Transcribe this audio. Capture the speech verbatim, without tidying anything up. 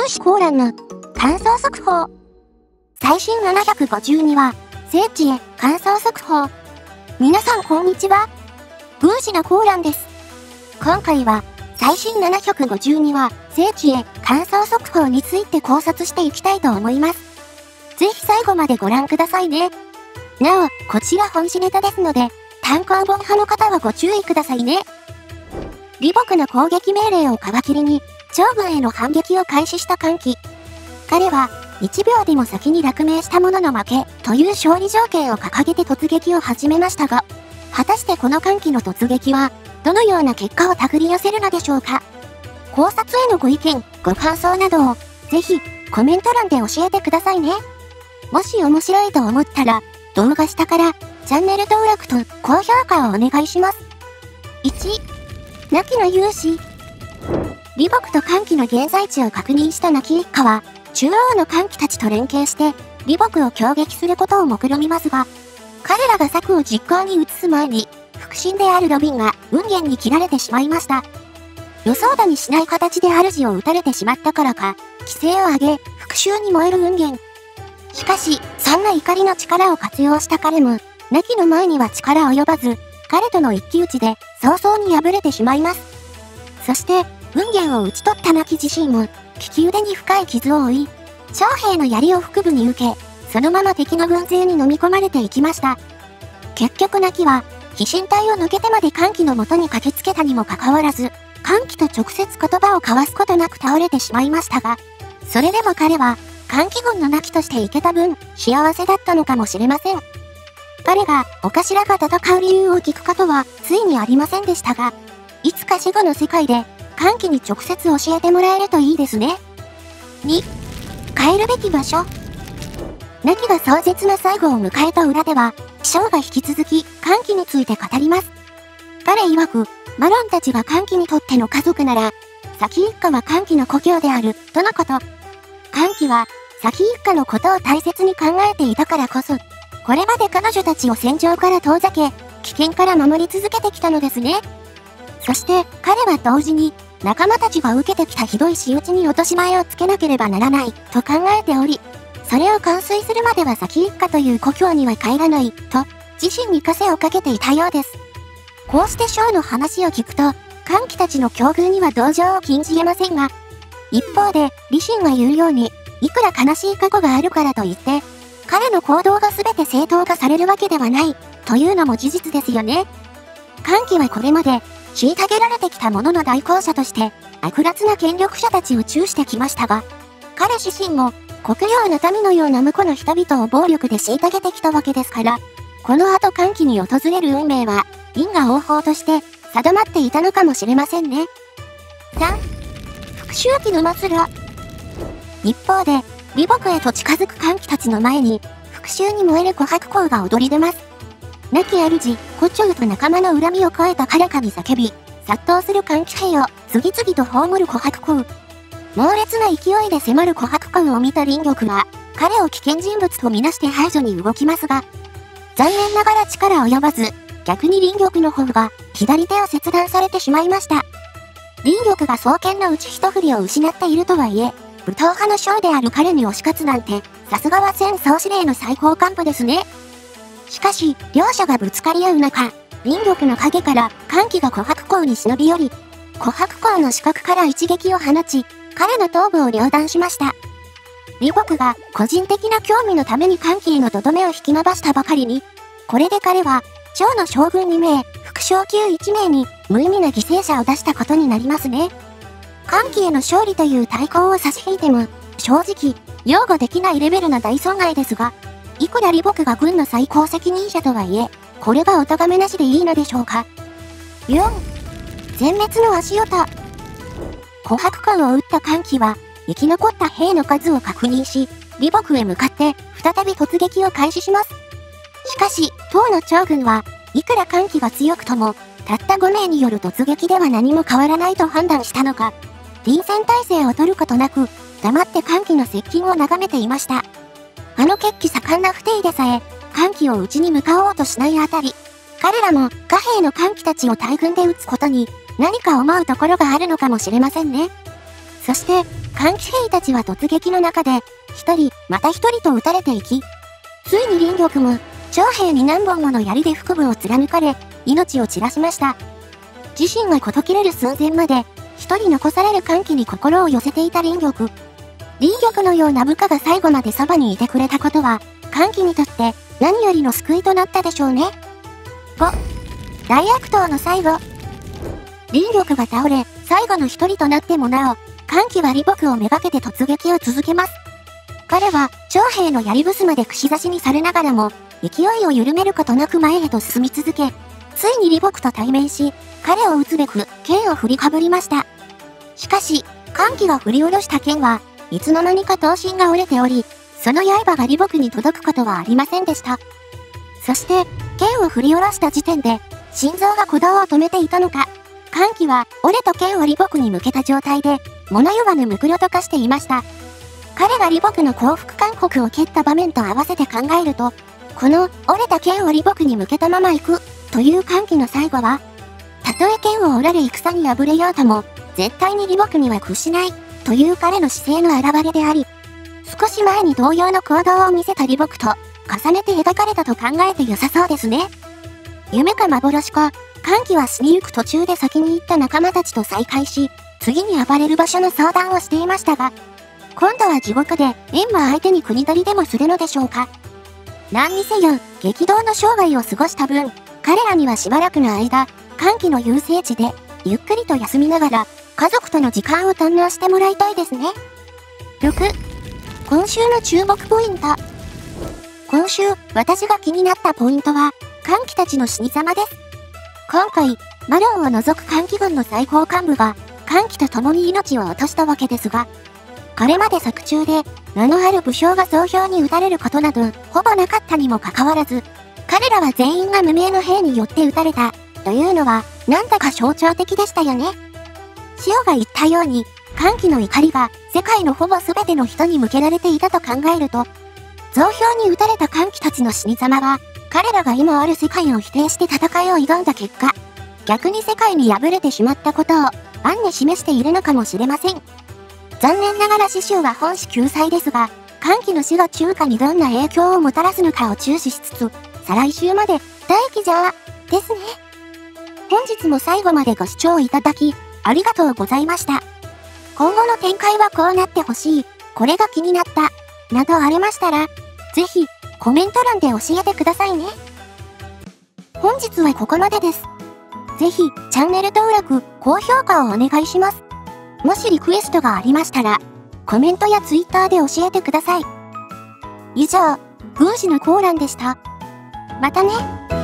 分子コーランの乾燥速報。最新ななひゃくごじゅうには、聖地へ乾燥速報。皆さんこんにちは。分子のコーランです。今回は、最新ななひゃくごじゅうには、聖地へ乾燥速報について考察していきたいと思います。ぜひ最後までご覧くださいね。なお、こちら本誌ネタですので、単行本派の方はご注意くださいね。李牧の攻撃命令を皮切りに、趙軍への反撃を開始した桓騎。彼は、いちびょうでも先に落命した者の負けという勝利条件を掲げて突撃を始めましたが、果たしてこの桓騎の突撃は、どのような結果を手繰り寄せるのでしょうか。考察へのご意見、ご感想などを、ぜひ、コメント欄で教えてくださいね。もし面白いと思ったら、動画下から、チャンネル登録と高評価をお願いします。いち、亡きの勇士。李牧と桓騎の現在地を確認した亡き一家は、中央の桓騎たちと連携して、李牧を攻撃することを目論みますが、彼らが策を実行に移す前に、腹心であるロビンが雲源に切られてしまいました。予想だにしない形で主を撃たれてしまったからか、規制を上げ、復讐に燃える雲源。しかし、そんな怒りの力を活用した彼も、亡きの前には力及ばず、彼との一騎打ちで早々に敗れてしまいます。そして、雲源を討ち取った亡き自身も、利き腕に深い傷を負い、将兵の槍を腹部に受け、そのまま敵の軍勢に飲み込まれていきました。結局亡きは、飛信隊を抜けてまで桓騎の元に駆けつけたにもかかわらず、桓騎と直接言葉を交わすことなく倒れてしまいましたが、それでも彼は、桓騎軍の亡きとして生けた分、幸せだったのかもしれません。彼が、お頭が戦う理由を聞くことは、ついにありませんでしたが、いつか死後の世界で、桓騎に直接教えてもらえるといいですね。に、帰るべき場所。亡きが壮絶な最後を迎えた裏では、章が引き続き、桓騎について語ります。彼曰く、マロンたちが桓騎にとっての家族なら、先一家は桓騎の故郷である、とのこと。桓騎は、先一家のことを大切に考えていたからこそ、これまで彼女たちを戦場から遠ざけ、危険から守り続けてきたのですね。そして、彼は同時に、仲間たちが受けてきたひどい仕打ちに落とし前をつけなければならない、と考えており、それを完遂するまでは先一家という故郷には帰らない、と、自身に枷をかけていたようです。こうして章の話を聞くと、桓騎たちの境遇には同情を禁じ得ませんが、一方で、李信が言うように、いくら悲しい過去があるからといって、彼の行動が全て正当化されるわけではない、というのも事実ですよね。桓騎はこれまで、虐げられてきた者の代行者として、悪辣な権力者たちを誅してきましたが、彼自身も、国領の民のような無辜の人々を暴力で虐げてきたわけですから、この後桓騎に訪れる運命は、因果応報として定まっていたのかもしれませんね。さん、復讐期の末路。一方で、李牧へと近づく桓騎たちの前に、復讐に燃える琥珀光が踊り出ます。亡き主、胡蝶と仲間の恨みを超えた彼かに叫び、殺到する桓騎兵を次々と葬る琥珀光。猛烈な勢いで迫る琥珀光を見た林玉は、彼を危険人物とみなして排除に動きますが、残念ながら力及ばず、逆に林玉の方が左手を切断されてしまいました。林玉が双剣のうち一振りを失っているとはいえ、武闘派の将である彼に押し勝つなんて、さすがは戦総司令の最高幹部ですね。しかし、両者がぶつかり合う中、林玉の影から桓騎が琥珀光に忍び寄り、琥珀光の死角から一撃を放ち、彼の頭部を両断しました。李牧が個人的な興味のために桓騎へのとどめを引き延ばしたばかりに、これで彼は、趙の将軍に名、副将級いち名に無意味な犠牲者を出したことになりますね。桓騎への勝利という対抗を差し引いても、正直、擁護できないレベルな大損害ですが、いくら李牧が軍の最高責任者とはいえ、これはお咎めなしでいいのでしょうか。よん、全滅の足音。琥珀光を撃った桓騎は、生き残った兵の数を確認し、李牧へ向かって再び突撃を開始します。しかし、唐の趙軍はいくら桓騎が強くとも、たったご名による突撃では何も変わらないと判断したのか、臨戦態勢を取ることなく、黙って桓騎の接近を眺めていました。あの血気盛んな不定でさえ、桓騎を討ちに向かおうとしないあたり、彼らも貨幣の桓騎たちを大軍で撃つことに何か思うところがあるのかもしれませんね。 そして、寒気兵たちは突撃の中で、一人、また一人と撃たれていき、ついに林玉も、長兵に何本もの槍で腹部を貫かれ、命を散らしました。自身が事切れる寸前まで、一人残される寒気に心を寄せていた林玉。林玉のような部下が最後までそばにいてくれたことは、寒気にとって何よりの救いとなったでしょうね。ご、大悪党の最後。林玉が倒れ、最後の一人となってもなお、寒気は李牧をめがけて突撃を続けます。彼は、長兵の槍衾で串刺しにされながらも、勢いを緩めることなく前へと進み続け、ついに李牧と対面し、彼を撃つべく剣を振りかぶりました。しかし、寒気が振り下ろした剣は、いつの間にか刀身が折れており、その刃が李牧に届くことはありませんでした。そして、剣を振り下ろした時点で、心臓が鼓動を止めていたのか、寒気は折れと剣を李牧に向けた状態で、物言わぬむくろと化していました。彼が李牧の降伏勧告を蹴った場面と合わせて考えると、この折れた剣を李牧に向けたまま行くという寒気の最後は、たとえ剣を折られ戦に敗れようとも、絶対に李牧には屈しないという彼の姿勢の表れであり、少し前に同様の行動を見せた李牧と重ねて描かれたと考えて良さそうですね。夢か幻か、寒気は死にゆく途中で先に行った仲間たちと再会し、次に暴れる場所の相談をしていましたが、今度は地獄で閻魔相手に国取りでもするのでしょうか。何にせよ、激動の生涯を過ごした分、彼らにはしばらくの間、寒気の遊聖地で、ゆっくりと休みながら、家族との時間を堪能してもらいたいですね。ろく、今週の注目ポイント。今週、私が気になったポイントは、寒気たちの死に様です。今回、マロンを除く寒気軍の最高幹部が、寒気と共に命を落としたわけですが、これまで作中で、名のある武将が総評に撃たれることなど、ほぼなかったにもかかわらず、彼らは全員が無名の兵によって撃たれた、というのは、なんだか象徴的でしたよね。塩が言ったように、寒気の怒りが、世界のほぼ全ての人に向けられていたと考えると、増票に撃たれた寒気たちの死に様は、彼らが今ある世界を否定して戦いを挑んだ結果、逆に世界に敗れてしまったことを、暗に示しているのかもしれません。残念ながら死囚は本誌救済ですが、寒気の死が中華にどんな影響をもたらすのかを注視しつつ、再来週まで待機じゃーですね。本日も最後までご視聴いただき、ありがとうございました。今後の展開はこうなってほしい、これが気になった、などありましたら、ぜひコメント欄で教えてくださいね。本日はここまでです。ぜひチャンネル登録、高評価をお願いします。もしリクエストがありましたら、コメントやツイッターで教えてください。以上、宮司のコーランでした。またね。